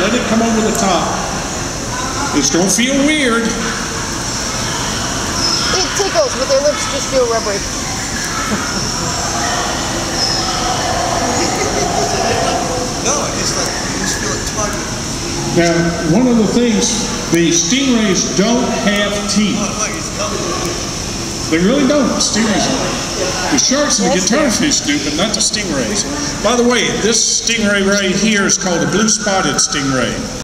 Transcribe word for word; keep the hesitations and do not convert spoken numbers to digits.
let it come over the top. It's gonna feel weird. It tickles, but their lips just feel rubbery. No, it's like you just feel it tugging. Now, one of the things, the stingrays don't have teeth. They really don't, the stingrays. The sharks and the guitar fish do, but not the stingrays. By the way, this stingray right here is called a blue spotted stingray.